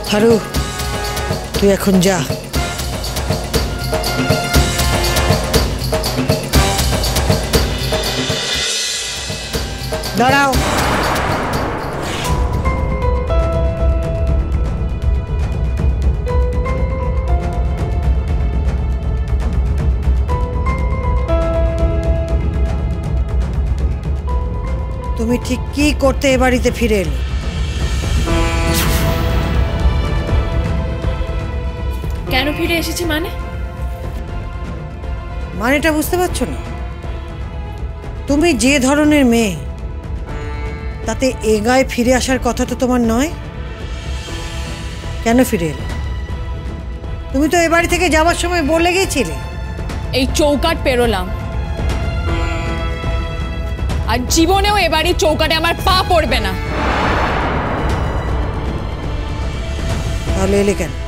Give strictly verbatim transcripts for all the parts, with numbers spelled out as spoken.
হারু, তুই এখন যা। দাঁড়াও। তুমি ঠিক কি করতে এ বাড়িতে ফিরে এলে? কেন ফিরে এসেছি মানে? মানেটা বুঝতে পারছো না? তুমি যে ধরনের মেয়ে, তাতে এ গায়ে ফিরে আসার কথা তো তোমার নয়। কেন ফিরে এলে? তুমি তো এ বাড়ি থেকে যাওয়ার সময় বলে গেছিলে। এই চৌকাট পেরোলাম, আর জীবনেও এ বাড়ির চৌকাটে আমার পা পড়বে না। তাহলে এলে কেন?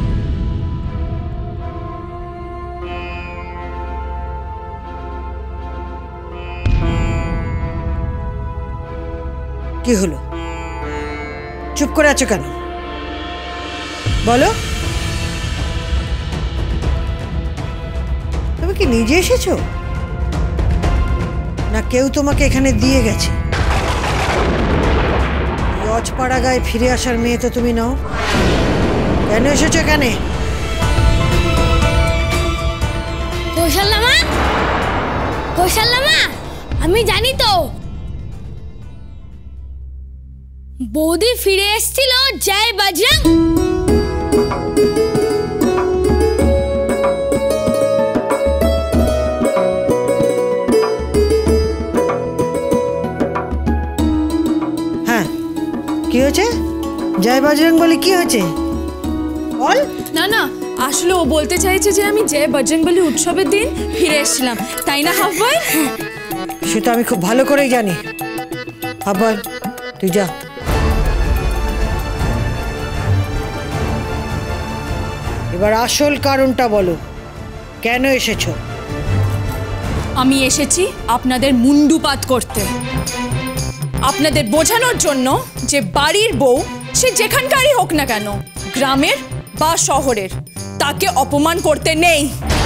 কি হলো? চুপ করে আছো কেন? বলো। তুমি কি নিজে এসেছো, না কেউ তোমাকে এখানে দিয়ে গেছে? রজপাড়া গায়ে ফিরে আসার মেয়ে তো তুমি নাও। কেন এসেছো এখানে? কৌশল্যামা, কৌশল্যামা, আমি জানি তো বৌদি ফিরে এসেছিল। জয় বজরং। হ্যাঁ, কি হয়েছে? জয় বজরং বলে কি হয়েছে বল। না না, আসলে ও বলতে চাইছে যে আমি জয় বজরংবলী উৎসবের দিন ফিরে এসেছিলাম, তাই না হাফ বয়? সে তো আমি খুব ভালো করেই জানি। হাফ বয়, তুই যা। এবার আসল কারণটা বলো, কেন এসেছো? আমি এসেছি আপনাদের মুন্ডুপাত করতে, আপনাদের বোঝানোর জন্য যে বাড়ির বউ সে যেখানকারই হোক না কেন, গ্রামের বা শহরের, তাকে অপমান করতে নেই।